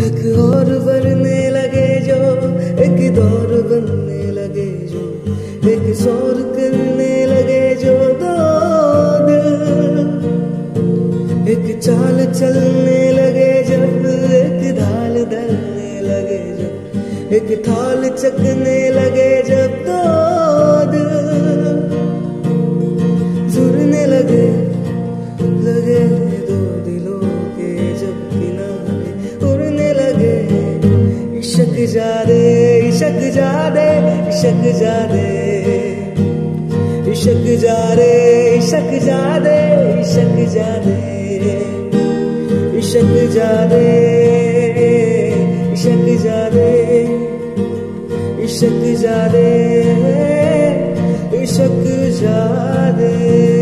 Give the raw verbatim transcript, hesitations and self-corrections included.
एक और बनने लगे जो, एक दौर बनने लगे जो, एक शोर करने लगे जो दो दिल, एक चाल चलने लगे जब, एक ढाल धरने लगे जब, एक थाल चकने लगे जब दो दिल जुड़ने लगे लगे दो दिलों के जब किनारे उड़ने लगे। इश्क जादे इश्क जादे इश्क जादे इश्क जादे इश्क जादे इश्क जादे इश्क जादे इश्क जादे इश्क जादे इश्क जादे।